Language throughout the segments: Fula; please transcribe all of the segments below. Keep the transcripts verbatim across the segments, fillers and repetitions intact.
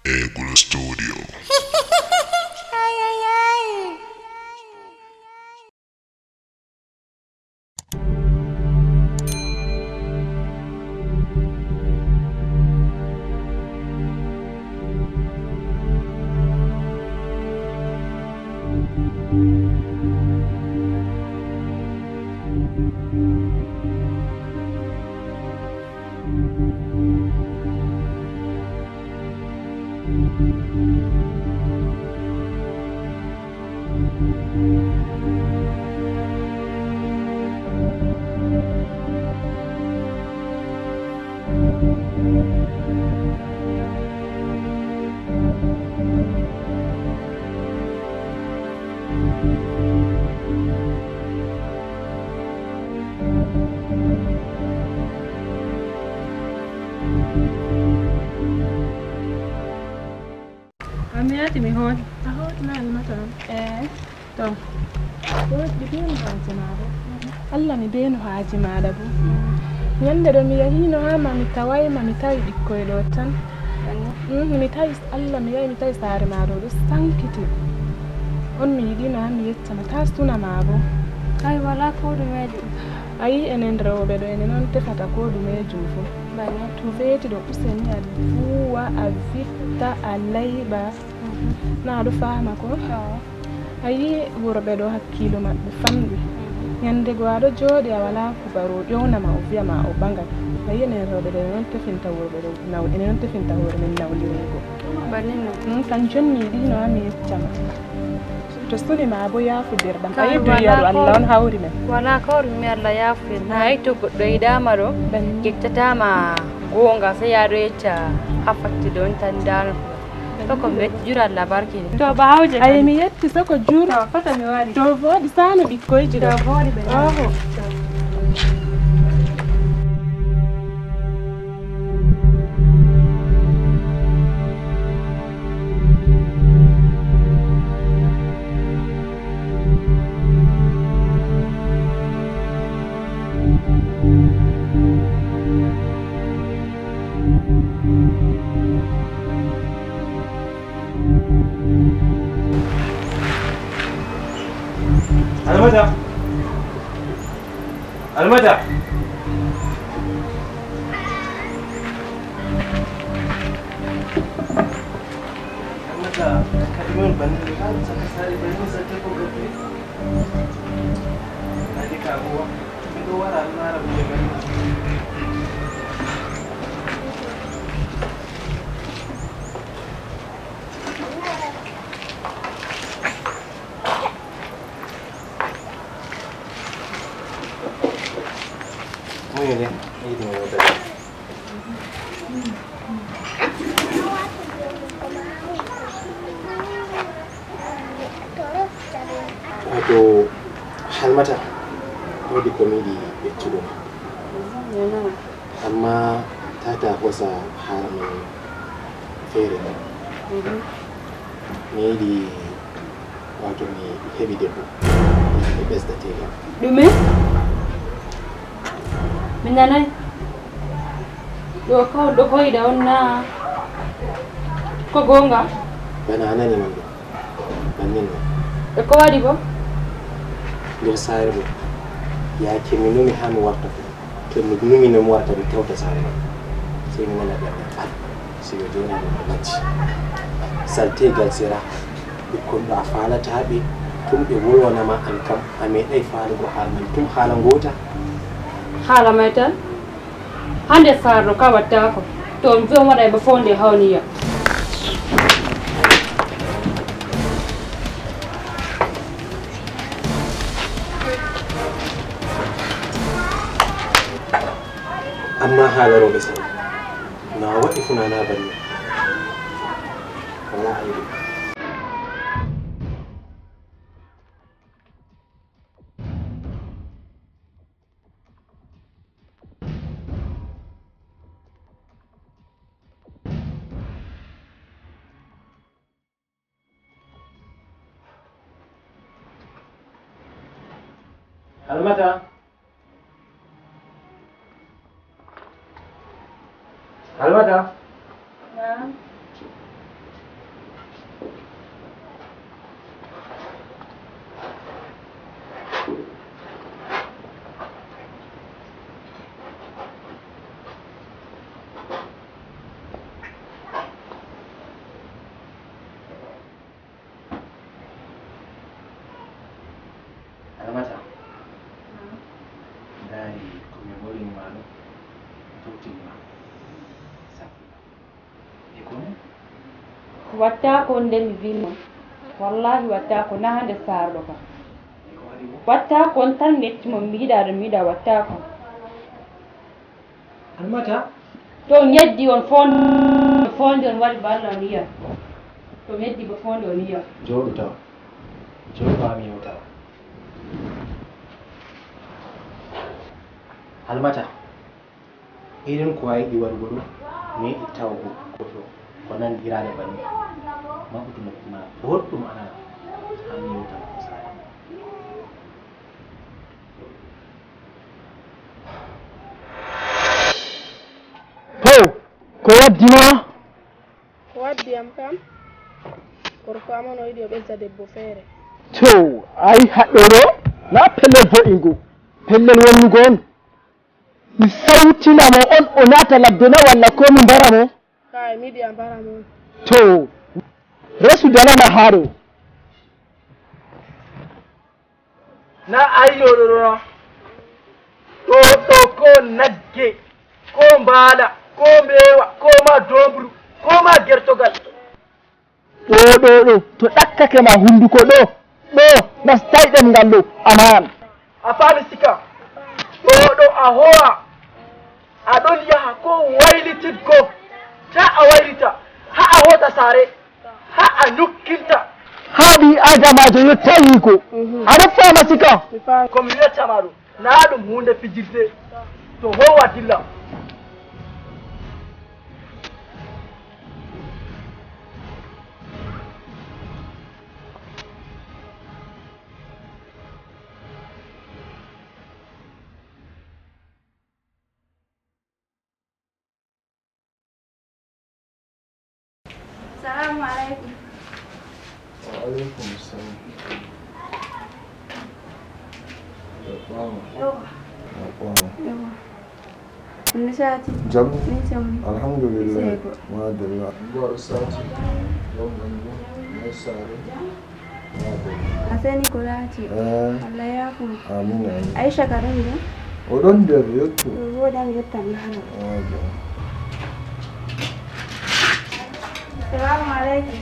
Egulo Studio. Ay, ay, ay. Amiyati mi hon. Ahot na almata. Eh. To. Ko dibino haji maro. Allah mi beno haji mala bu. Nyande do mi yahino ha ma mi tawai ma mi tawi bikkoy do tan. Mm mi tawi Allah mi yahi mi tawi sare maro do sankiti. On mi yidino ha mi yetta ma tasuna mabo. Ay wala ko do meji. Ayi enen rewbe do enen on tefata ko do meji fu. Bana to veti do useni al buwa avita alaiba. Na do fama ko ayi worbe do hakkilo mabbe famdi nyande go ado jodi a wala ku baro yona ma o via ma o banga ayi ne robe de non tefinta worbe do naw ene non tefinta worbe men nawli rego Banino mm kan jonni di no ami chama to suni ma bo ya fu dirdam ayi do yaru Allah on hawri men wala ko mi Allah ya fu hay to goddo idama do kettata ma gonga sai ya do yecca hafatti don tan dano Soko met jura la barki. To baawje. Ay mi yetti soko jur. To fata mi wari. To vodi sano bikkoy jiro. To vodi be. Oho. Almata Almata Almata kalimun bandar kan saka sari bandar saka ko gabe Adi ka ko ko wara na rabu ne ban Ini ini tinggal tadi. Wato halmata wadi komedi ya tudo. Amma ta ta wasa haramin fere. Ne di wato ne heavy debo. The best that you Dume? Minanai. Do ko do ko ida onna. Ko gonga. Bana anani mando. Banin no. Do ko wadi bo? Do sayro. Ya ke minumi hamu warta. Ke minumi no warta bi tawta sayro. Sai min na da. Sai yo jona da mace. Salte galsira. Bikon da fala ta haɓe tun ɓe wolwana ma an kam a meɗai falugo halman tun haala ngota Hala mai tan. Hande sarro ka watta ko. To on wi on waɗa ba fonde hawniya. amma haala roɓe sam na waɗi funana banni wala ayri Almata Almata Na'am. watta ko nden mi vimo wallahi watta ko na hande sardo ka watta ko tan metti mo mi yida do mi yida watta ko Almata to ñeddi on fon fonde on wadi balla on yiya to ñeddi bo fonde on yiya jodu taw jodu fami yota Almata irin ko ay di wargudu ne ittawgo goto ko nan dirade banni mabudu no ma boddum ana ami yota ko sai ko waddima ko waddi am kam gorko amon o yiɗi o ɓesda debbo feere to ayi haɗɗoro na pellel bo'ingo pellel wonnugo on mi sawtinamo on o naata ladde na walla ko mi mbara mo kay mi yiɗi a mbara mo on to resu danana haaro na ayyoɗo ɗo ɗo ɗo ko nagge ko mbaala ko mbeewa ko ma dobru ko ma gertogal ɗo ɗo ɗo to ɗakkake ma hunduko ɗo ɗo nastayɗen ngal ɗo aman a faami sika ɗo ɗo a howa aɗon yaha ko waylititgo ta a waylita ha a hota saare ha a ñukkinta haaɗi adamajo yettayiko aɗa faama sika komi wiyattama ɗum na ɗum hunde fijirde to howa dilla Assalamu alaikum. Wa alaikum assalam. Yawa. Yawa. Wani sati? Jam. Ni jam. Alhamdulillah. Madalla. Buwar sati. Yau gangu. Mai sare. Madalla. Asani kulati. Eh. Allah ya kuma. Amin amin. Aisha karan da? Odon der yotto. Wodan yatta mi hana. Madalla. Assalamu alaikum.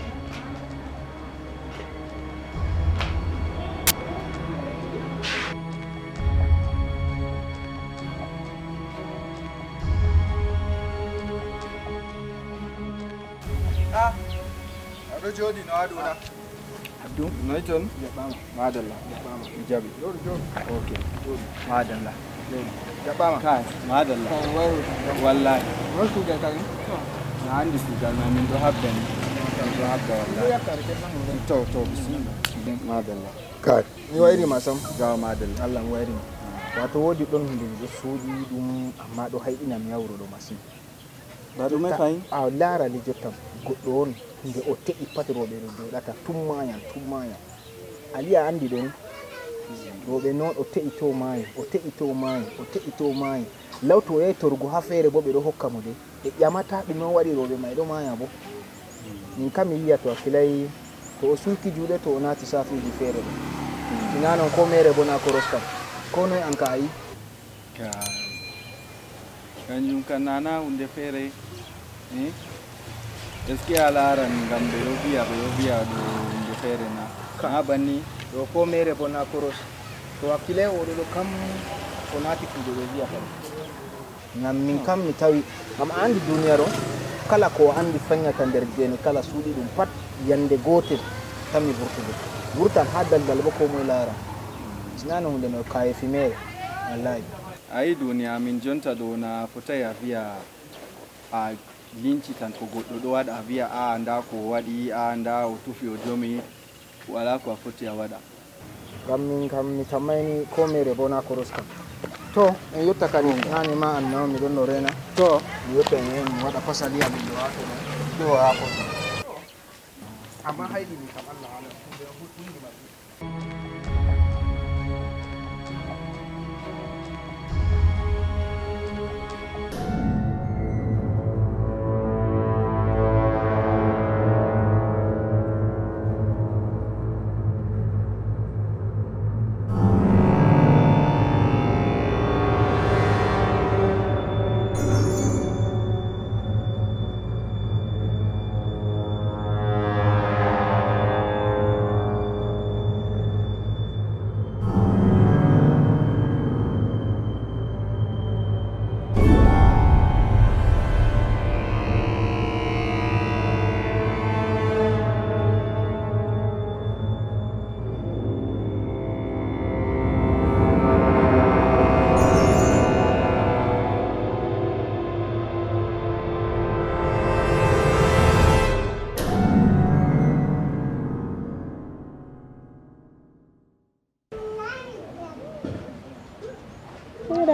Ah. Ado jodi no aduna. Abdu, noy ton? Jabama. Madalla. Jabama. Jabi. Jodi jodi. Okay. Jodi. Madalla. Jabama. Kai, madalla. Wallahi. Wasu ga kan? Na andi kugal na min do habben. Do habba wallahi. To to bismillah. Madalla. Kai, ni wayri masam ga madalla. Allah wayri. Wato wodi don hunde do sodi dum amma do haydina mi yawro do masin. Ba ɗum e fayi a laarani jottam goɗɗo on nde o teƴi pat rooɓe no jooɗata tummayan tummayan aliya anndi ɗon rooɓe noon o teƴi to maayi o teƴi to maayi o teƴi to maayi lawto o yahi torgo ha feere bo ɓe ɗo hokka mo de ɓe ƴamata ɗume on waɗi rooɓe may ɗo maaya bo min kam mi yiya to a filay to o sulki juuɗe to o naati safiji feere ɗo sina noon ko mere bo na koros kam ko noye an ka a yi kanjum kan nana hunde feere eh gaskiya laran ngam ɓe ɗo biya ɓe ɗo biya ɗo hunde feere na ha banni ɗo ko mere bo na koros to hakkile oɗo ɗo kam o naati kuuɗe ɓe wiya kam ngam min kam mi tawi ngam a anndi duniya ɗo kala ko anndi feññata nder jeeni kala suuɗi ɗum pat yande gootel tan mi vurtude vurtan ha daldal bo ko moye laara sinano hunde no kaye fimere wallahi ayi duniya min jonta ɗo na fotai a wiya a linci tan ko goɗɗo ɗo waɗa a wiya a nda ko waɗi a nda o tufi o jomi wala ko a foti a waɗa ngam min kam mi tammayni ko mere bo na koros kam to en yetta kadi nani ma an naw mi ɗon no rena to mi yetta en hen mi waɗa pasaliya min ɗo hato ɗo ɗo ha ko amma hayɗi mi kam Allah alam hunde huɗɗi maɓɓe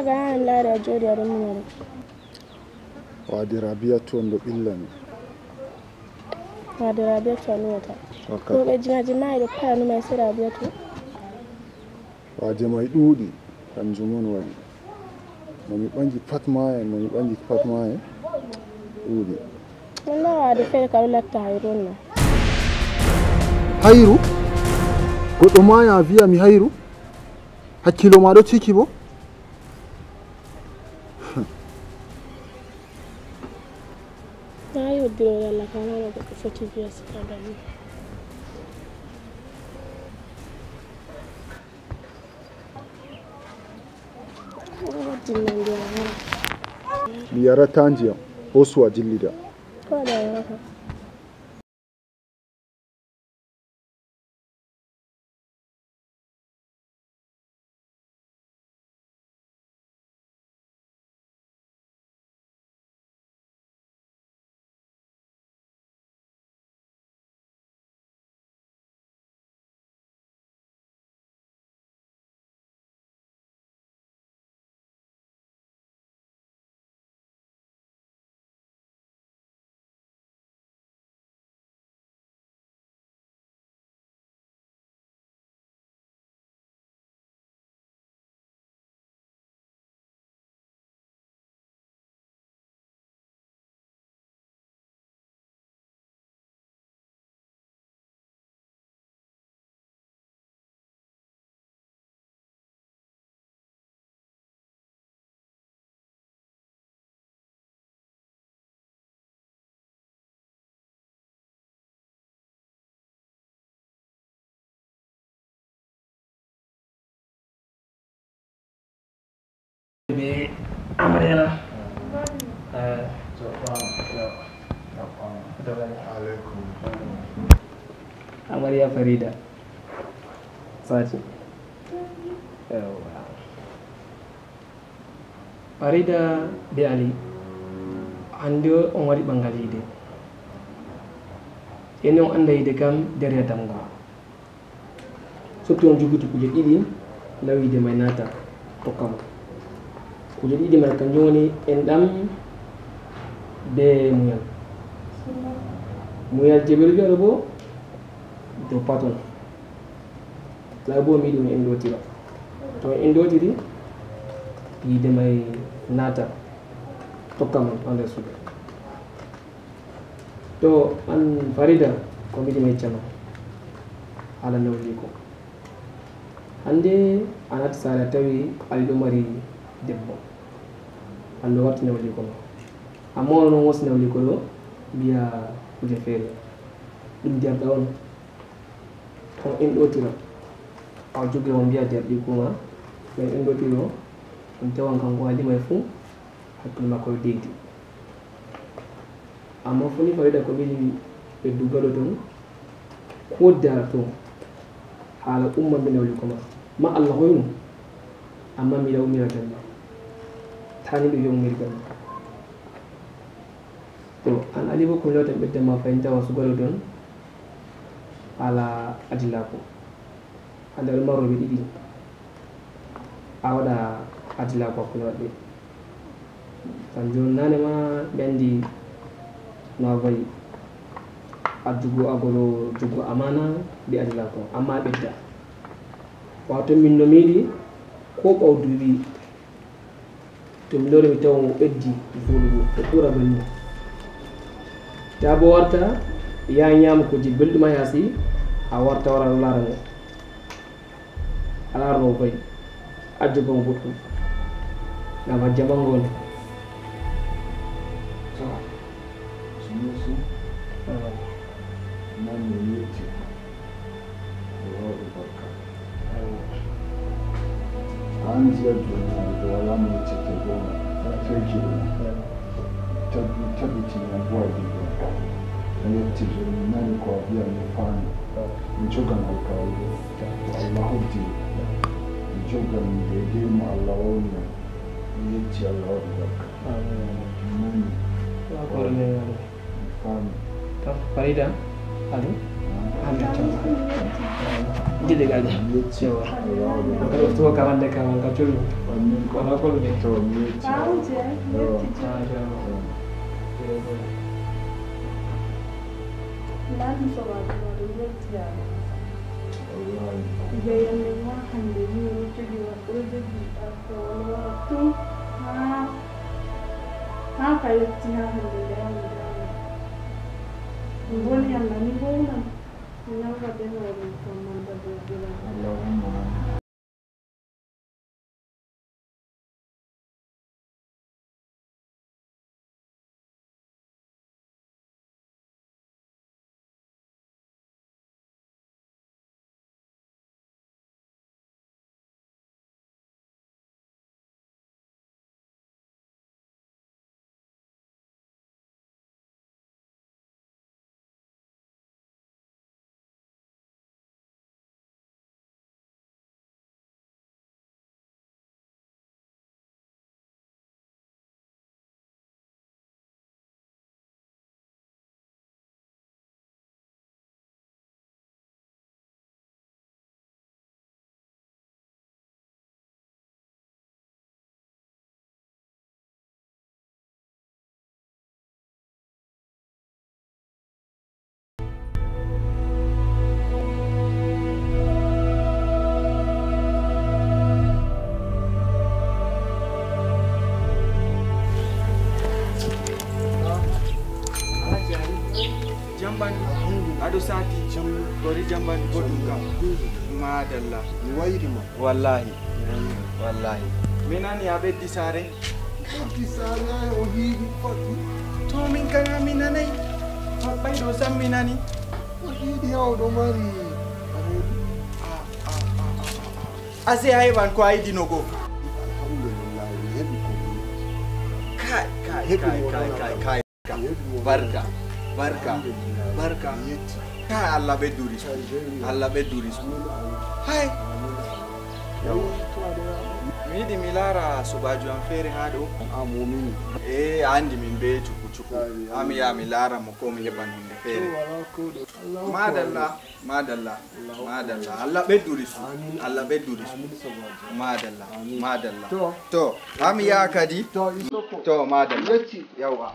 ga an laare a jooɗi aɗon numero wadi rabia to on ɗo ɓillani wade rabia to a numata wakka ko ɓe jimaji mayi ɗo paya numay se rabia to waje may ɗuuɗi kanjum on waɗi momi ɓangi pat maye momi ɓangi pat maye ɗuuɗi walla wade feere ka ɗo latta hayron na hayru goɗɗo maya wiya mi hayru hakkilo ma ɗo ciki bo na yoddirore allah ka nana goɗɗo foti wiya sika banni waddinna ndiyam ha mi yarata ndiyam hosu a dillida ko waɗa yarata be amarena amarya farida sati farida be ali hande on waɗi ɓangal yide ene on anda yide kam nder damgo surtout on joguti kuje ɗiɗi lawide may nata hokkamo kuje ɗiɗi may kanjum woni en ɗam be muyal muyal je ɓeɗo wiya ɗo bo dow paton la bo mi yiɗi on endotira to en endotiri yide may nata tokka mon on nder suudu to an farida ko miɗi meccama haala nawliko hande a natti saare a tawi ali ɗo mari debbo Allah warti nawliko ma amma on noon wosi nawliko ɗo mbiya kuje feere ɗum derɗa on on enɗotira awa jogi on mbiya derɗi kuma mais enɗotiro on tawan kanko haalimay fuu hakkille makko yo deydi amma foni farida ko mbiɗi ɓe dugaɗo toon ko dara to haala ummanɓe nawliko ma ma Allah hoyno amma miɗa ummira tan tani ɗo yomiri gam to an ali bo ko lewtan ɓeddema fayinta wa sugaɗo toon haala adilako hande aɗo marroɓe ɗiɗi a waɗa adilako hakkude maɓɓe tan joni nane ma ɓe andi no a wayi a jogo agoɗo jogo amana mbi adilako amma ɓedda wato min no miiɗi ko ɓawdu wi to mi lori mi tawa mo ɓeddi voɗugo e ɓura belɗum ta bo warta ya ñaama koji belɗuma yaasi a warta wara no laara ngo a laara no bayi a jogomo boɗɗum ngam a jaɓa ngone sunusi nani yetti e waɗi barka an jiya joni ɗo wala mo yettete goma feki ɗum tabi tabitini a boydi ɗum a yetti joni nani ko a wiya mi faami mi jogan alkawli allah hoddi mi jogan deydey mo allah wawni mi yetti allah waɗi barka nani mi faami farida ali Gede gaje. Cewa. Ka to ka wanda ka ka tulu. Ko na ko ne to mi. Tahu je. Lan so ba ba ne tiya. Ije yanne ma hande ni to di wa ko de di ko wa tu. Ha. Ha ka yetti ha hande da ya. Ngoni yang nani bona. Nanga de wa ko manda de de. Allahumma. Ado sati jam gori jamban bodum kam madalla wayri mo wallahi wallahi minani abeddi sare abeddi sare o hiidi foti to min kana minanai papai do sam minani o hiidi hawdo mari ase hayban ko aydi no go alhamdulillah hebi ko kai kai kai kai kai kai barka barka barka kai Allah be duri Allah be duri hai mi di milara subaju an fere hado amumin eh andi min be chuku chuku ami ya milara mo ko mi heban hunde fere madalla madalla madalla Allah be duri Allah be duri madalla madalla to to ami ya kadi to isoko to madalla yawa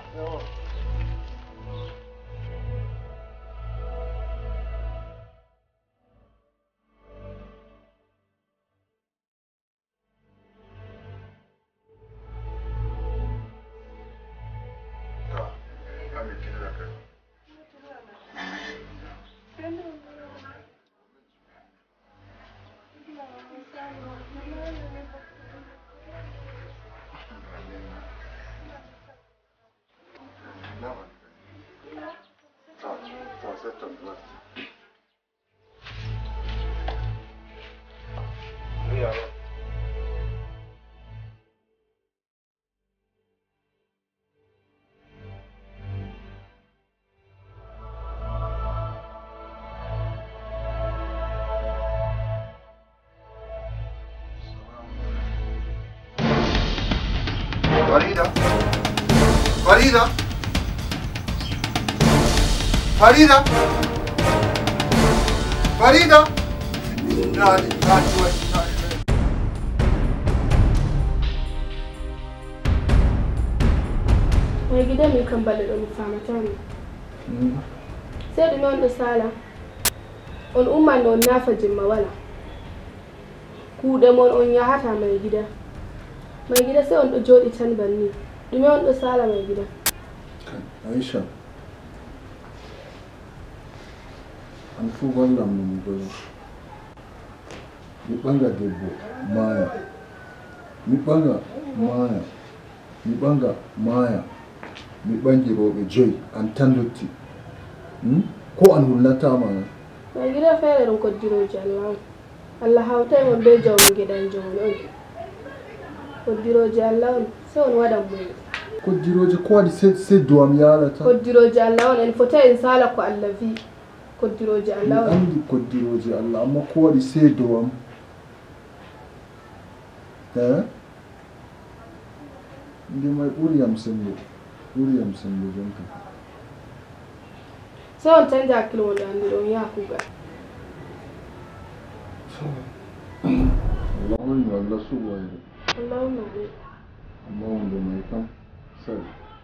Farida Farida Farida Farida Nani nani wai Mai gida mai kan bada da mufamata ne. Sai da mai wanda sala. On umma da on nafa jimma wala. Ku da mon on ya hata mai gida. Mai gida sai on do jodi tan banni. Dume on do sala mai gida. Aisha. An fu wallam mu do. Mi banga debbo Maya. Mi banga Maya. Mi banga Maya. Mi bangi robe joy an tandotti. Hmm? Ko an hullata mana. Mai gida fere ron koddiroji Allah. Allah hawtay mon be jawmi gidan jawmi on. Koddiroji Allah on sai on wadan mu. Koddiroji ko wadi sai sai duwam yalata. Koddiroji Allah on en fota en sala ko Allah fi. Koddiroji Allah on. Andi koddiroji Allah amma ko wadi sai duwam. Eh? Ndi mai uriyam sembe. Uriyam sembe jonka. so on tan hakkilo wonde andi ɗon yaha kuugal Allahumma Allah suwaye allahumma amin amma wanda mai kam sai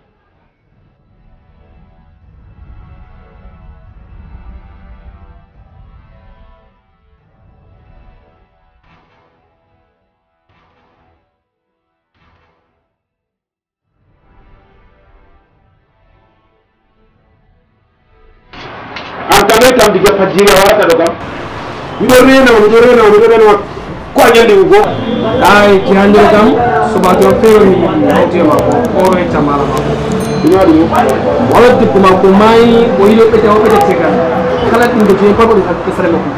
tam diga fajjira warata do kam mido rena mido rena mido rena ko nyande go ay ki hande kam suba to fero ni hawti ma ko o re tamala ma ina dum wala dibbo ma ko mai o yilo be taw be tega kala dum do je pabo ko sare ma ko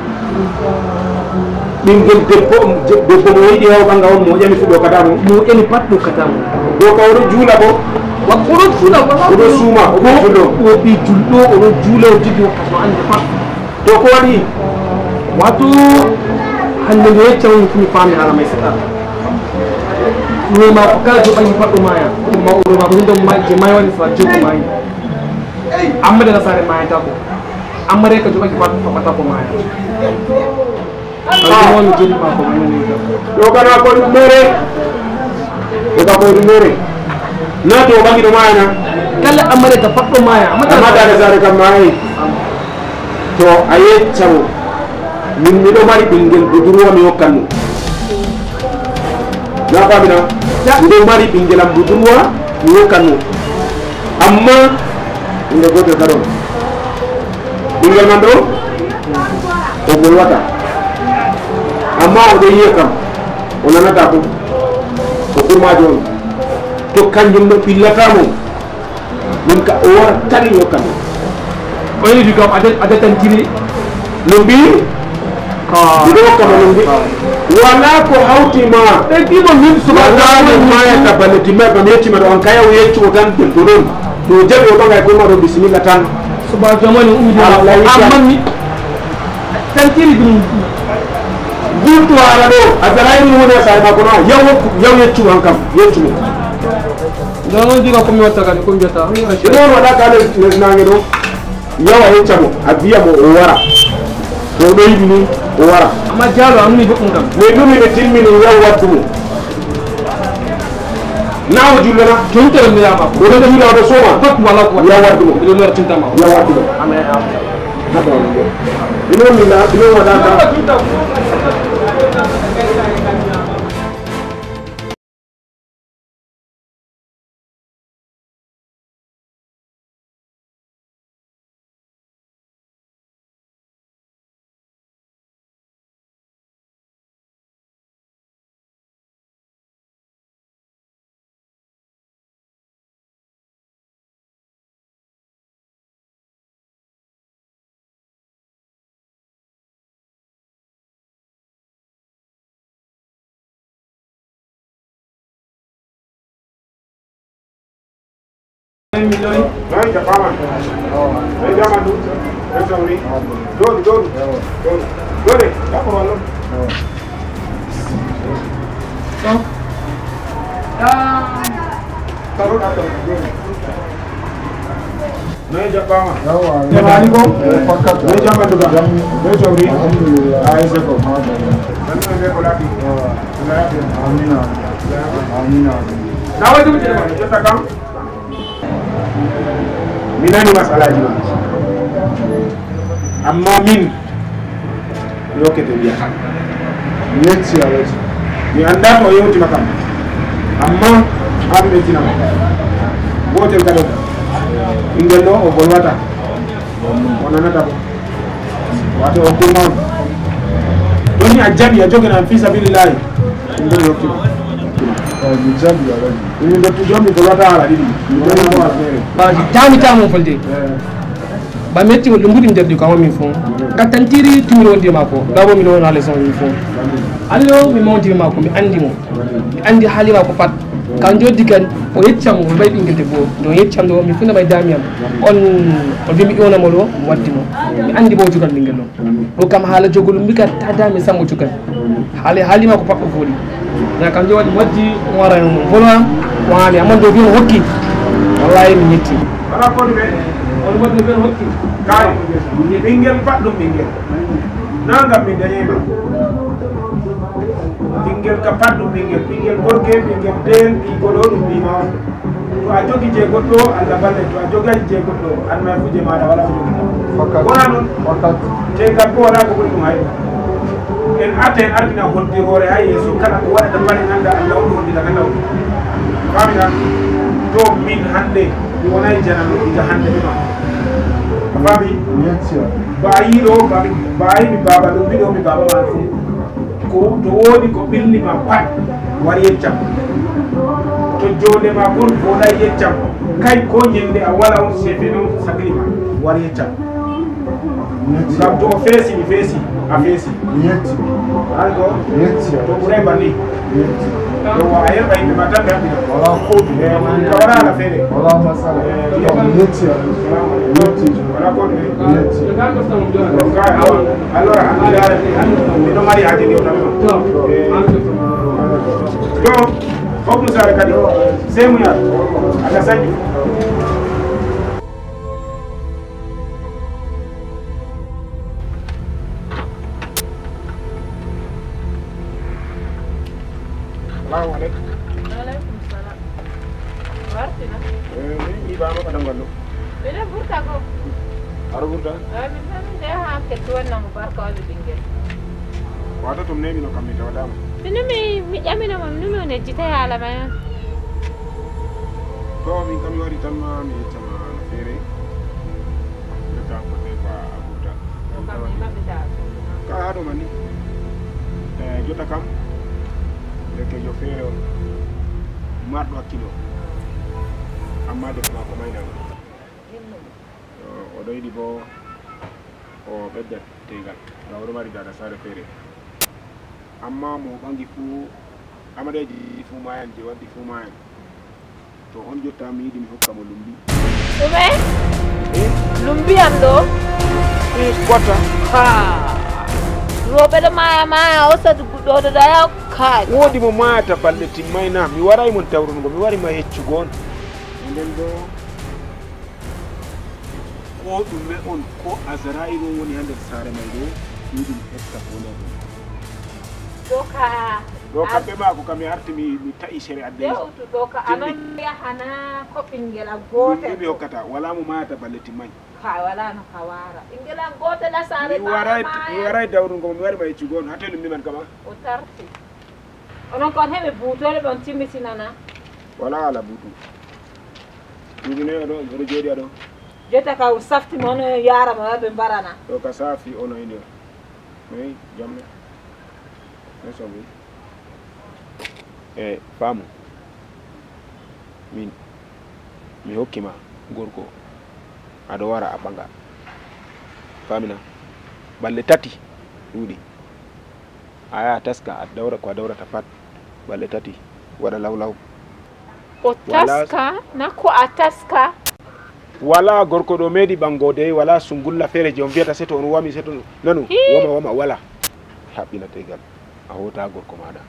bingel debbo debbo mo yidi haw banga on mo jami fudo kata mo mo eni patdo kata mo do ko woro jula bo wa ko jula ko do suma ko fudo ko bi juldo o jula o tigi ko ande pat to ko wani wato hande ne taw ni fami ala mai sata ni ma ko ka jo bani patdo maya ma o ma ko ndo ma je mai wani fa jo mai amma da sare mai ta ko amma re ka jo bani patdo fa pata ko maya ah woni jodi ma ko ni do kana ko mere do ka ko mere na to bangi do maya na kala amma re ka patdo maya amma da sare kam mai to aye chawo min mi do mari bingel budurwa mi hokkanno na famina mi do mari bingel am budurwa mi hokkanno amma inde goto kado bingel man do o bolwata amma o de yiye kam o nanata ko ko kurmajo on to kanjum no billata mo min ka o wara tan hokkanno oyni di kam adet adetan tiri lumbi ah do ko lumbi wala ko hawti ma e bibo min subhanahu wa ta'ala ta balati ma ba meti ma don kaya o yecci o tan den don do jabe o banga ko ma do bismillah tan subhanahu wa ta'ala amma ni tan tiri dum buntu ala do azalai ni wona sa ba ko no yaw yaw yecci wan kam yecci mo do diga ko mi watta kan ko jota do wala ka le nange do yawa yecca mo abiya mo o wara to do yibini o wara amma jalo amni be kun kam me dumi be tilmini yaw wattu mo nawo julana tonto mi yama ko do mi do soma fat wala ko yaw wattu mo do lor tinta ma yaw wattu mo amé na do ino mi na ino wada ka Miloi, vai da fama. Vai da mandu. Vai sauri. Dodi, dodi. Dodi. Dodi, dá por valor. Então. Ah. Taruh atau. Naik Jepang. Yang lain kok? Pakat. Naik Jepang juga. Naik sauri. Ah, itu kok. Nanti naik lagi. Amin. Amin. Nawa itu macam mana? Kita kam. Minani masalaji ma amma min lokete biya yetti alaji mi anda to yewti makam amma ambe tina botel kado ingel do o bolwata onanata ko wato o kurma doni ajabi ya jogena fi sabilillah ingel yokti mi jabi alaji ni do tu jomi bolwata ala didi ba tami tamu folde ba metti wol mbudi nderdi ko mi fon katantiri timiro ndi mako dabo mi don ala son mi fon allo mi monti mako mi andi mo mi andi hali mako pat kan jodi kan o yeccam mo bay bingel debbo do yeccam do mi funa bay damiam on o bimi ona mo do waddi mo mi andi bo jugal bingel do do kam hala jogol mbika tada mi sammo jugal hali hali mako pat ko fodi na kan jodi waddi wara mo volwa wani amon do bi hokki wallahi mi yetti Para ko ni be on waddi be hokki kay ɓingel faɗɗum ɓingel nangam mi dañima ɓingel ka faɗɗum ɓingel ɓingel gorke ɓingel del ɓigo ɗo ɗum mbima on to a jogi je goɗɗo Allah balle to a jogani je goɗɗo an may fuje maɗa wala ko jogi wona noon tegal bo wala ko ɓuri ɗum hay en arta en ardina hoddirore ha yeeso kala ko waɗata bane anda Allah on hoddita ka law famina to min hande mi wonayi janano diga hande ɓema a faami bayiɗo bayi mi baba ɗum mbiɗo mi baba ma fu ko to woodi ko ɓillima pat wari yeccam to jonde ma kon voɗay yeccam kay ko ñande a wala on sefe noon saklima wari yeccam ngam to o feesi mi feesi a feesi hay ko to ɓuuray banni to a yerɓa yimɓe ma tan ɓe haɓɓina ka wala ala feere wala ko alors alhamdulillah miɗo mari haade ni o tamima donc fof ɗum sare kadi semuyat aga sañju salamu aleykum aleykum salam wartina min ƴiɓama kata ngallu mbiɗa ɓurta ko aɗa ɓurta min tami nde ha kettu wonnamo barka waɗi ɓinguel wata tum nemino kam mi tawaɗama minumi mi ƴaminoma minumi o nejjita haala may on to min kam mi wari tan ma mi yeccama no feere yetta kote ko a ɓurta kam mi maɓɓita ka haɗo mani e jotta kam lekkejo feere on marɗo hakkilo amma defo mako maynama oɗo yiɗi bo o ɓedda tegal nga oɗo mari dada sare feere amma mo ɓangi fuu amaɗeji fuu mayan je waddi fuu mayan to on jotta mi yiɗi mi hokka mo lumbi ɗume lumbiyam ɗo kota ha roɓe ɗo maya maya o sadu guɗɗoɗoɗaya kaaj woodi mo mayata balɗe timmayna mi waray mon tawrunugo mi wari ma heccugo on nden ɗo ko ɗume on ko azrail on woni ha nder saare may ɗo yiɗi mi hetta fona ɗum ɗo ka ɗo kamɓe mako kam mi arti mi mi ta'i sere adde dewtu ɗo ka anon yahana ko ɓinguel a gotel mi hokkata wala mo mayata balle timmay ka wala no ka wara ɓinguel an gotel a saare mi waray mi waray dawrugo mi wari ma heccugo on hatte lumbi man kama o tarti onon kon heɓe buutole ɓon timmitinana wala ala buutu ɗuɗune aɗo oɗo jooɗi aɗo jotta ka saftima on yarama waɓe mbarana ɗo ka saafi ono ini o mais jamme mai somi e faamu min mi hokkima gorko aɗo wara a ɓanga famina balle tati ɗuuɗi a yaha taska a dawra ko a dawrata pat balle tati waɗa lawlaw o taska na ko a taska wala gorko ɗo meeɗi ɓangode wala sungulla feere je on mbiyata seto on wami seto nanu wama wama wala haɓɓina tegal a hota gorko maɗa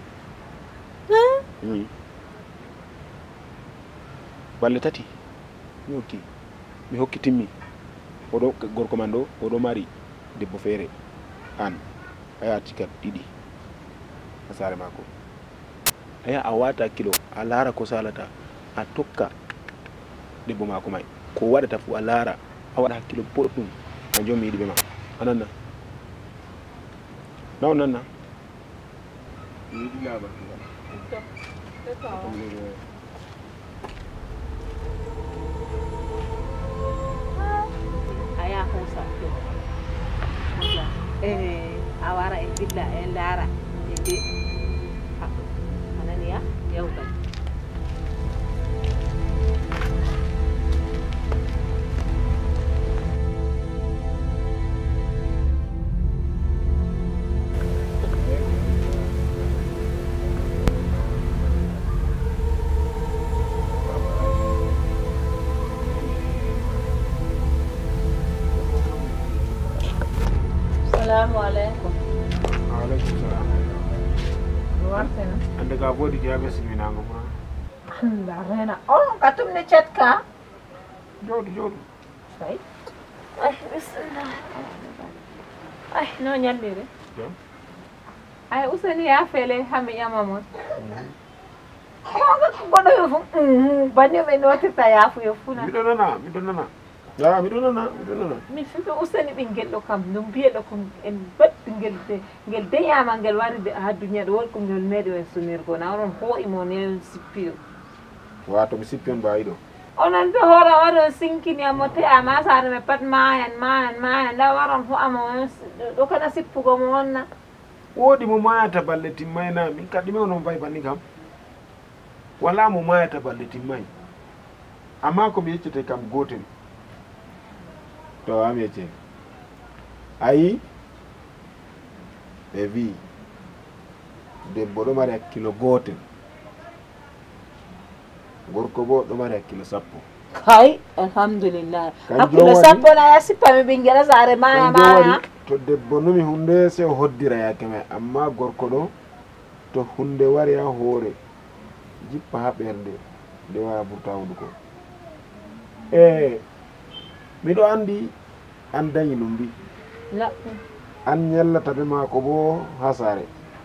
balle tati mi hokki mi hokki timmi oɗo gorko man ɗo oɗo mari debbo feere an aya cika ɗiɗi ha saare mako aya a wata hakkilo a laara ko salata a tokka debbo mako may ko waɗata fu a laara a waɗa hakkilo boɗɗum a jom mi yiɗi ɓe ma a nanna na o nanna mi yiɗi laaba aya hosa e a wara e billa e laara e de ananiya yawgal Assalamu alaikum. Alaikum salam. Wartena. Ande ka bodi jabe silminango ma. Allah rena. On katum ne chatka. Jodu jodu. Sai. Ay, bismillah. Ay, no nyandire. Ay, usani ya fele hami yamamon. Koga godo yo fu. Banyo be noti ta ya fu yo funa. Mi donana, mi donana. Ya, mi donana, mi donana. Mi fito usani bingel do kam dum biye do ko en bat bingel de ngel de yama ngel wari de ha dunya do wol ko ngel medo en sunir ko na ron ho imone sipio. Wato mi sippion bayido. Onon to hora waro sinkini amote ama sare me pat mayan mayan mayan da waron fu amo do kana sippugo mo wonna. Wodi mo mayata balle timmayna min kadi mi onon fay banni kam. Wala mo mayata balle timmay. Amma ko mi yeccete kam gotel. To am yecce. Ayi ɓe wi debbo ɗo mari hakkilo gotel, gorko bo ɗo mari hakkilo sappo. Kai, alhamdulillah. Hakkilo sappo na ya sippami ɓingel sare maya maya. To debbo numi hunde se o hoddira yake may, amma gorko ɗo to hunde wari ha hoore jippa ha ɓernde nde waya burta hunduko. E miɗo andi an dañi lumbi, an ñellata be maako bo ha sare,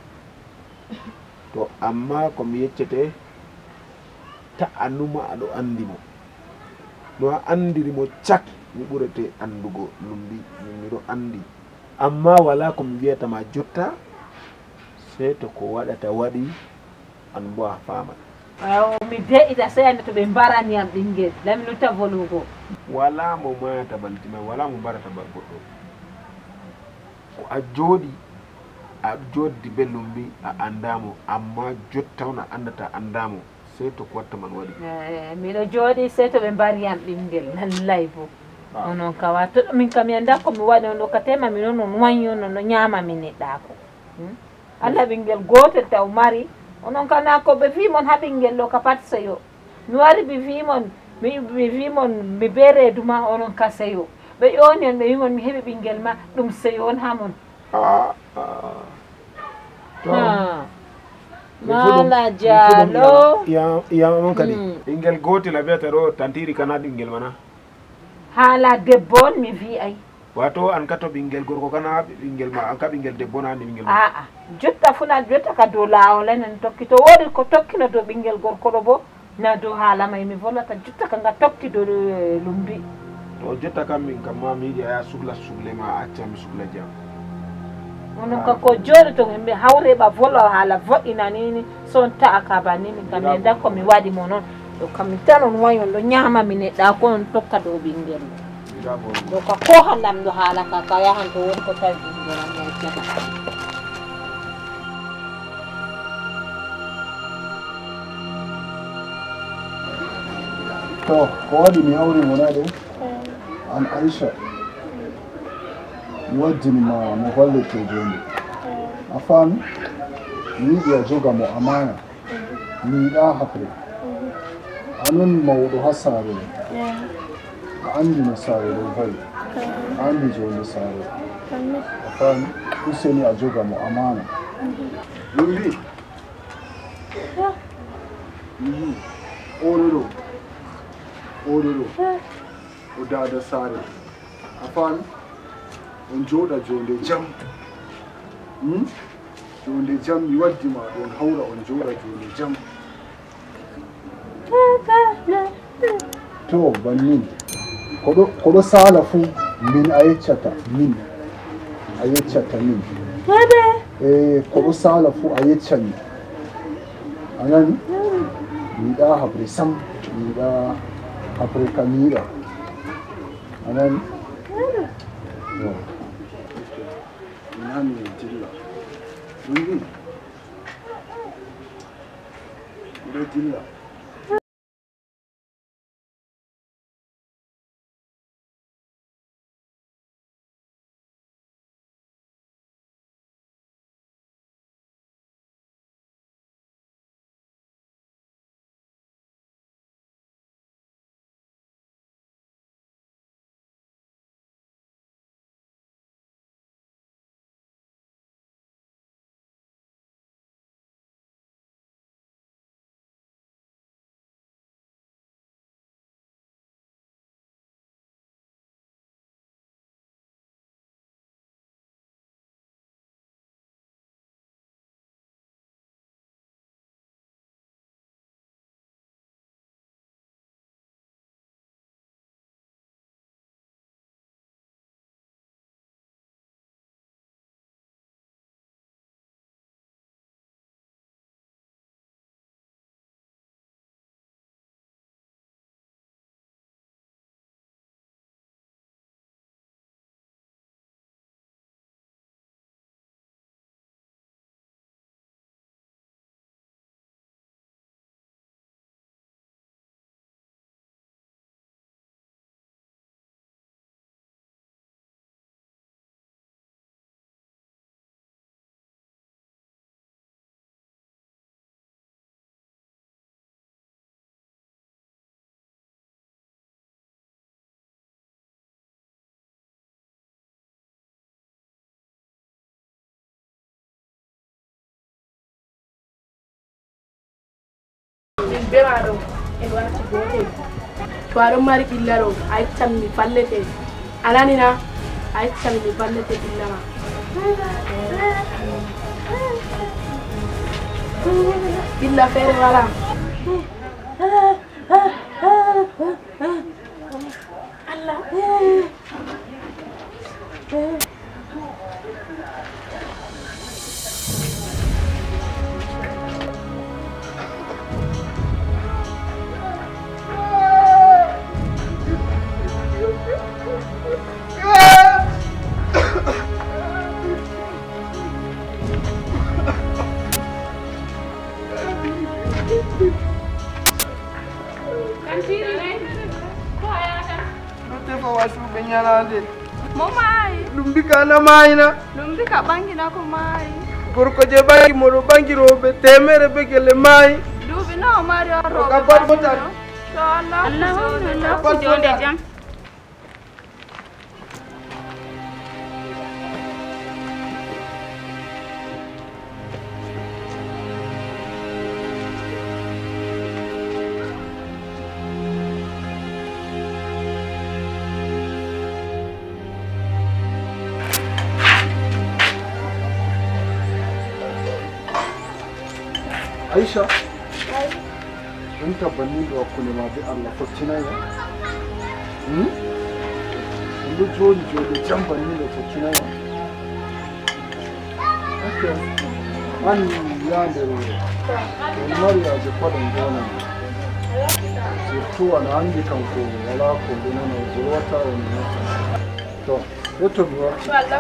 to amma komi yeccete ta annuma aɗo andi mo, no a andiri mo cak mi ɓurete andugo lumbi, min miɗo andi, amma wala komi wiyatama jotta sei to ko waɗata waɗi an bo a famat. Ayo mi de'ita seyande to ɓe mbaraniyam ɓingel lamnuta volugo. Wala mo mayata baltima, wala mo mbarata bal goɗɗo. Ko a jooɗi a joddi be lumbi a andamo, amma jotta on a andata andamo sei to ko watta man waɗi. Miɗo jooɗi sei to ɓe mbariyam ɓingel lallay bo. Onon kawa to min kam mi anda komi waɗi on ɗo ka tema min on on wañi on no ñaama min neɗɗako. Allah ɓingel gotel taw mari onon kana ko ɓe fimon ha ɓingel ɗo ka pat seyo. Mi wari ɓe fimon mi wimon mi be reedu ma onon ka seyo. Ɓe ƴoni on ɓe wimon mi heɓi ɓingel ma ɗum seyo on hamon. Mala Diallo ya on kadi ɓingel gotel a wiyata ɗo tantiri kana ɓingel mana haala debbo on mi wi ay. Wato an ka to ɓingel gorko kana ɓingel ma an ka ɓingel debbo na andi ɓingel ma. Aa jotta funa jotta ka dow lawol enen tokki to woodi ko tokkino dow ɓingel gorko ɗo bo na dow haala may mi volata jotta ka nga tokki dow lumbi. To jotta kam min kam ma mi yiɗi a ya sugla sugle ma acca mi sugla jam. Onon ka ko jooɗi to yimɓe hawre ɓa volo haala vo'ina nini son ta'a ka banni min kam mi anda ko mi waɗi mo noon ɗo kam mi tan on wayi on ɗo ñaama mi neɗɗa ko on tokka dow ɓingel ɗo ka ko handam ɗo haala ka ka yahan to woni ko tawi ɓingel am yaccata. To ko waɗi mi hawri wona ɗo an Aisha mi waddini ma mo hollete jonde a faami mi yiɗi a joga mo amana mi yiɗa hafre anon mawɗo ha saare a andi no saare ɗo vayi a andi jonde saare a faami useni a joga mo amana lumbi oɗo ɗo oɗo ɗo o dada saare a faami on jooɗa jonde jam jonde jam mi waddima on hawra on jooɗa jonde jam to bannin koɗo koɗo sala fuu min a yeccata min a yeccata min e koɗo sala fuu a yeccani a nani mi yiɗa habre sam mi yiɗa habre ka mi yiɗa a nani nani dilla ɗum ɗo dilla be ma ɗo en warti gotel to aɗon mari ɓilla ɗo a yeccan mi ballete ananina a yeccan mi ballete ɓilla ma ɓilla feere wala Allah Lumbi kana maina lumbi ka bangi na ko mai gorko je bangi modo bangi robe temere be gele mai dubi no mari on robe ka bat botan to Allah Allah ko jonde jam Aisha, in tabbanni da wakku ne ma bi Allah foccina ya? Hmm? Ndu jodi jodi jambanni da foccina ya? Okay. Man yande ro. En Maria je kwadan gona. Surtout ana andi kanko wala ko dona no zurwata wani mata. To, yato biwa. Allah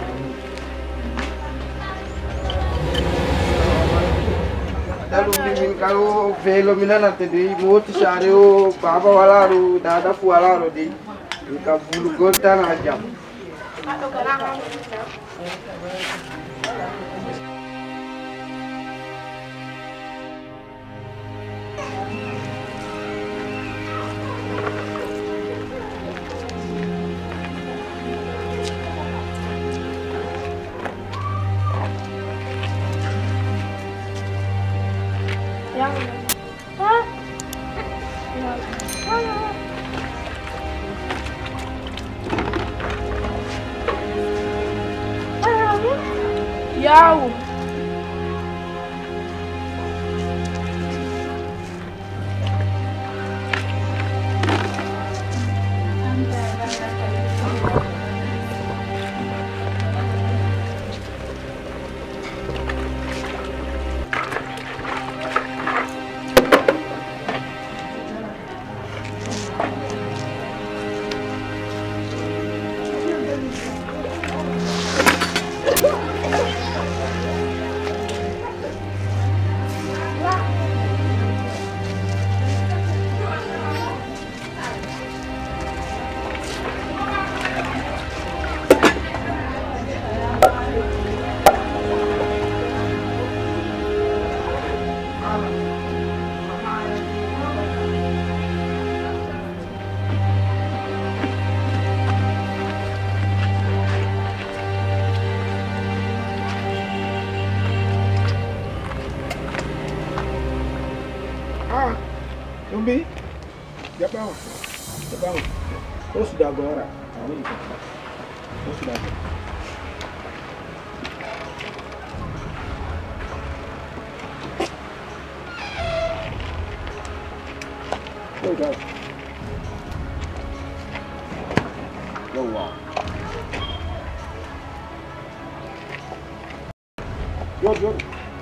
dalu min kalo velo minana te de moti share o baba wala ro dada fu wala ro de ka bulu gonta na jam Yawo. Lumbi, jabawa, jabawa. Terus sudah agora, ini itu. Terus sudah. Oh, dah. Wow. Yo, yo.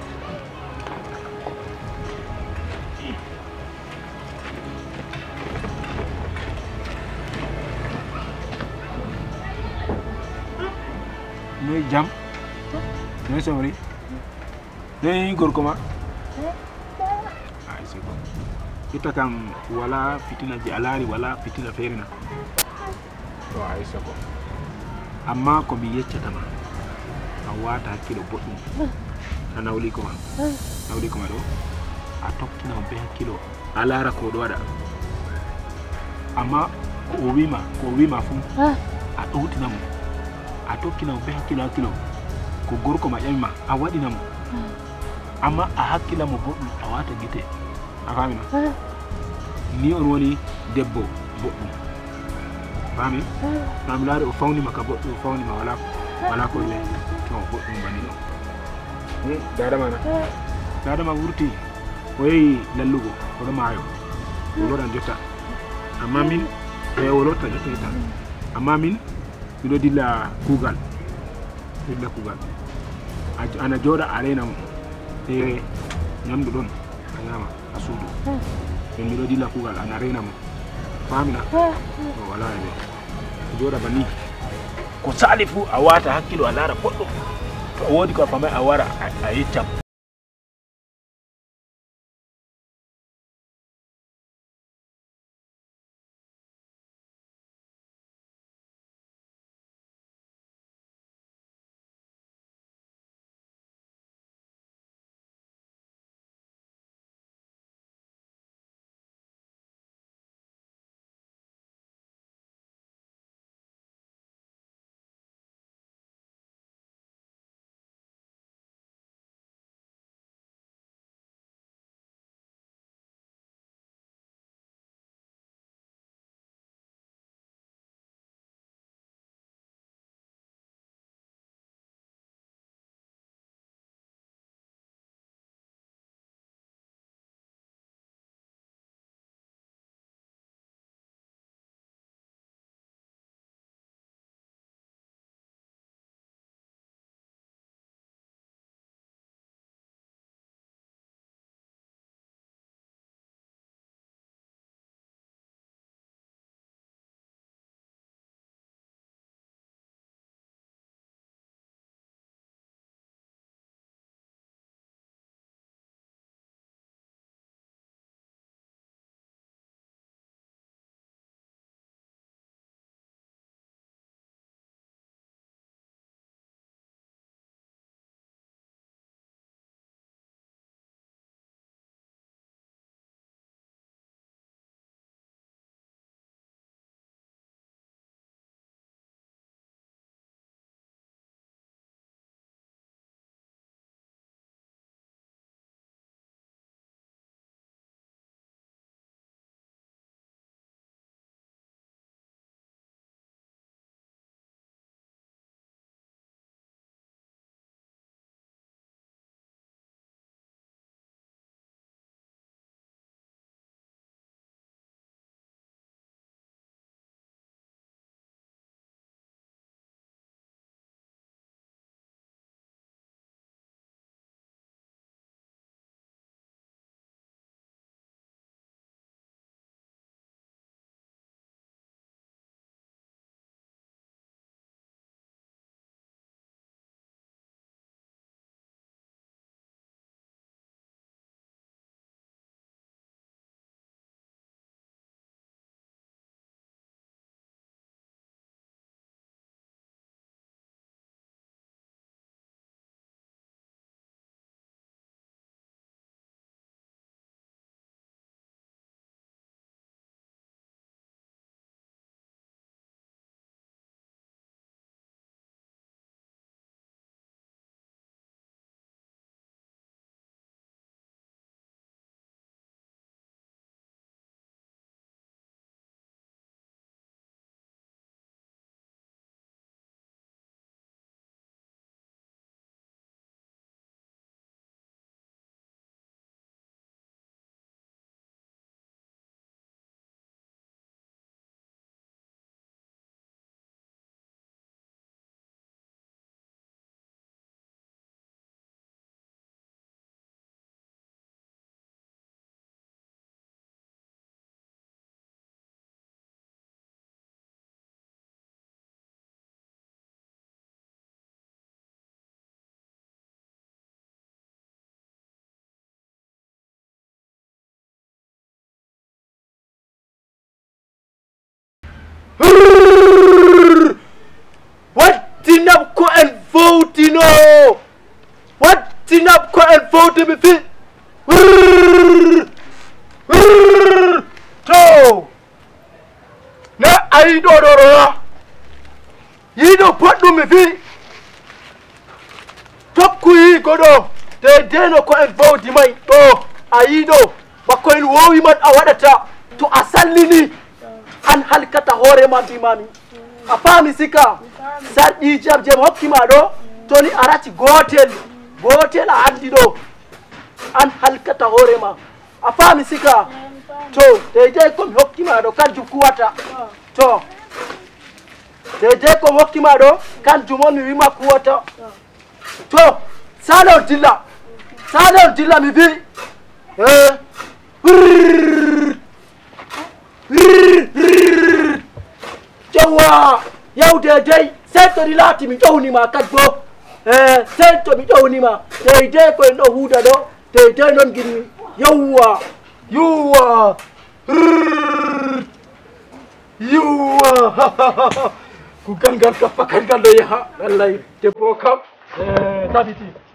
Noi jam, noi somri, noi gorkoma. Ay seko. Kita kam wala fitina ji alari wala fitina ferina. To ay seko. Amma ko mi yeccatama. A wata hakkilo boɗɗum. A nawli ko ma. Nawli ko ma ɗo. A tokkina be hakkilo. A lara ko ɗo waɗa. Amma ko o wima, ko o wima fu. A ɗowtinamo. A tokkina be hakkilo hakkilo ko gorko ma ƴamima a waɗinamo amma a hakkilamo boɗɗum a wata gite a famino ni on woni debbo boɗɗum fami fami laari o fawni maka boɗɗum o fawni ma wala wala ko le to boɗɗum bani ɗo dada mana dada ma wurti o yehi lallugo oɗo maayo o loɗan jotta amma min e o lotta jotta tan amma min miɗo dilla kuugal dilla kuugal ana jooɗa a rena mo e ñamdu ɗon a ñama a suudu en miɗo dilla kuugal ana rena mo famina o wala e ɓe jooɗa banni ko sali fuu a wata hakkilo a laara boɗɗum to o woodi ko a famay a wara a yeccam Wattinapko en fowtino wattinapko en fowti mi fi to na ayi ɗo ɗo ɗo yiɗo poɗɗum mi fi tokku yi goɗo te deno ko en fowti may ɗo ayi ɗo bako en wowi man a waɗata to a sallini an halkata hoorema mbimami a faami sika sarɗijam je mi hokkima ɗo toni arati gotel gotel a andi ɗo an halkata hoorema a faami sika to deydey komi hokkima ɗo kanjum kuwata to deydey komi hokkima ɗo kanjum on mi wima kuwata to sale on dilla sale on dilla mi wi eh jawa yaw deydey sey to ɗi laati mi ƴownima kadi bo eh sey to mi ƴownima deydey koyen ɗo huuda ɗo deydey noon ginmi yawwa yuwa yuwa kugal ngal kam fakkat ngal ɗo yaha wallay debbo kam eh tabiti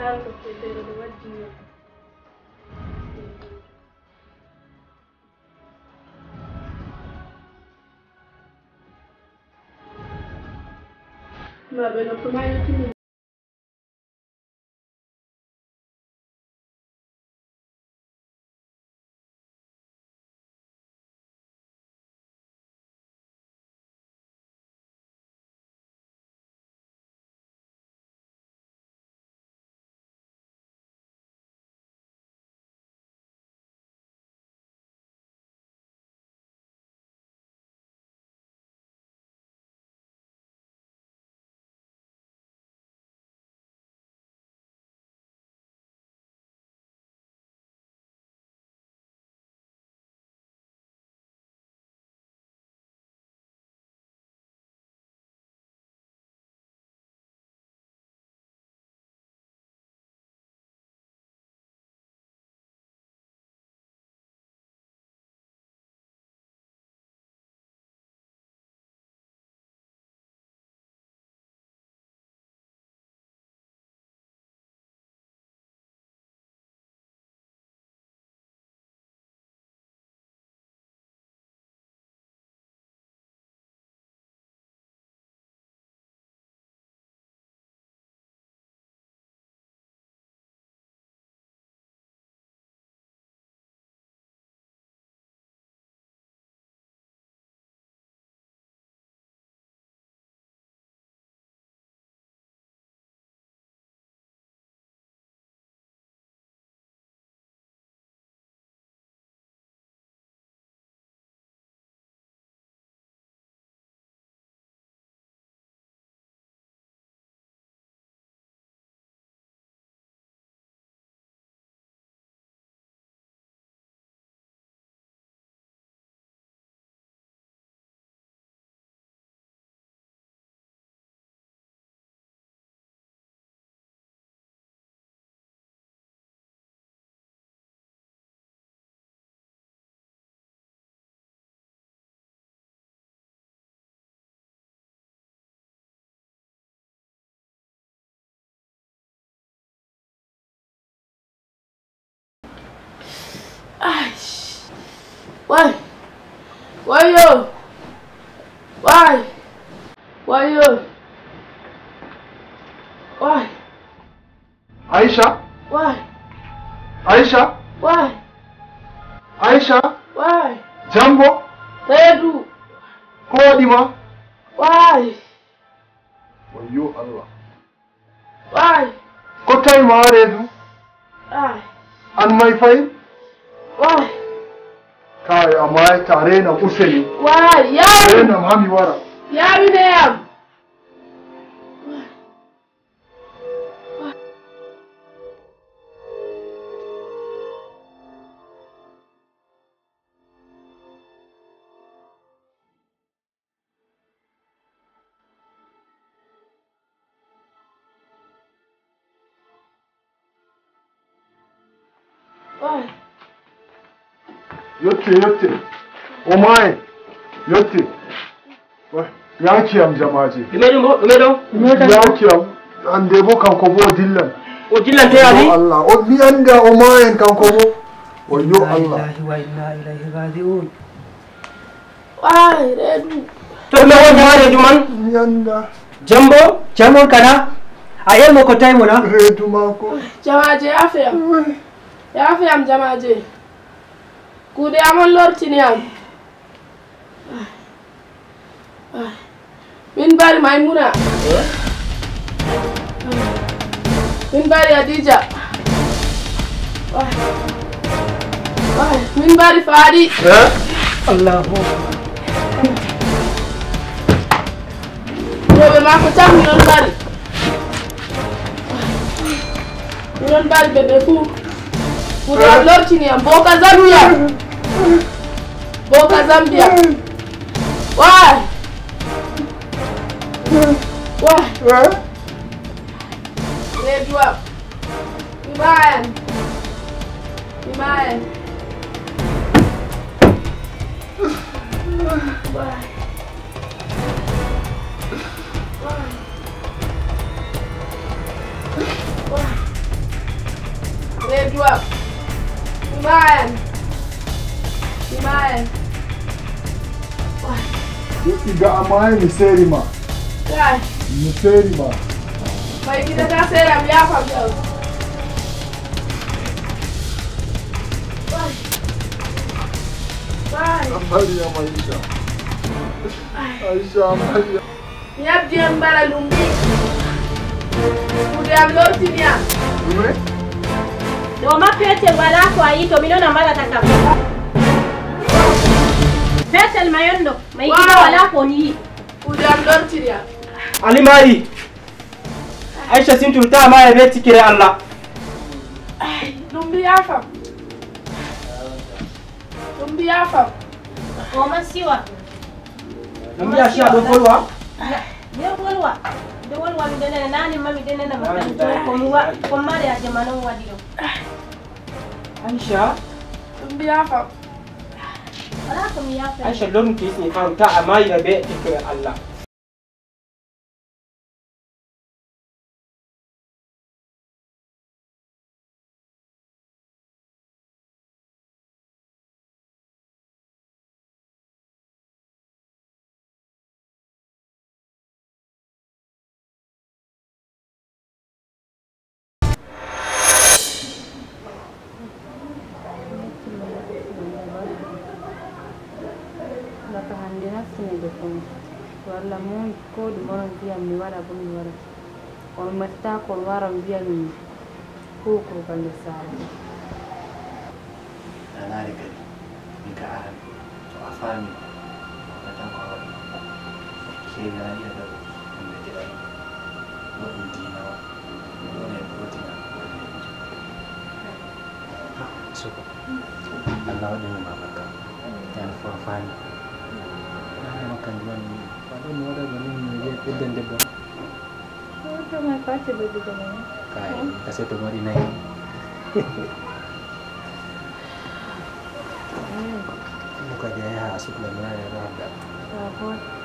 Laal ko federo do wajjini. Ma beno kuma yutini. Ai. Why? Why yo? Why? Why yo? Why? Aisha? Why? Aisha? Why? Aisha? Why? Jambo? Redu. Kodima? Why? Wayo Allah. Why? Kotai ma Redu? Why? An mai fai? Why? Kai amai tare na useni. Why? Ya. Tare na mami wara. Ya bi ne am. Why? Yotte yotte. Omae. Yotte. Wai, ya kiyam jamaje. Dumedo mo, dumedo. Ya kiyam. Ande bo kan ko bo dillan. O dillan te ali? Allah, o mi anda omae kan ko bo. Wayo Allah. Wa inna ilaihi raji'un. Why? Redu. To me won jamaje juman? Mi anda. Jambo, jambo kana. Ayel mo ko tay mo na? Redu mako. Jamaje afia. Ya fi am jamaje. Kude amon lortini am. Min bari Maimuna. Min bari Adija. Min bari Fadi. Allahu. Yobe mako tam non bari. Non bari bebe fu. Kuda lortini am Boka Zambia. Boka Zambia. Why? Why? Redu up. Iman. Iman. Why? Why? Why? Bedua. Lumayan. Lumayan. Tiga amai miseri ma. Kai. Miseri ma. Mai kita ta sera biya fa biya. Bye. Bye. Amalia Maisha. Aisha Amalia. Niap dia mbara lumbi. Udah ambil sini ya. Umre? Doma pete wala kwa ito minona mara takapo. Betel mayondo, maikida wala ko ni. Udah ambil sini ya. Ali mai. Aisha sintu ta ma ya beti kire Allah. Lumbi apa? Lumbi apa? O masiwa. Lumbi asha do folwa? Ya folwa. Do folwa mi dene nani mami dene na matan to ko mi wa ko mari a jamano wadi do. Aisha. Lumbi apa? Wala ko mi yafa. Aisha lorun ki ni fa ta amai ya beti kire Allah. Wala mun ko du mon biya mi wara bu mi wara on masta ko wara biya mi ko ko kan sa ana riga ni ka aran to afani ka ta ko ke na ya da me da ko dina ne ko dina so Allah ne ma baka dan fa afani na makan duwan Ano mo rin galing yung pwedeng debo? Ito may possible dito mo. Kaya, kasi tumari na yun. Mukha niya ya, asok na na na na. Tapos,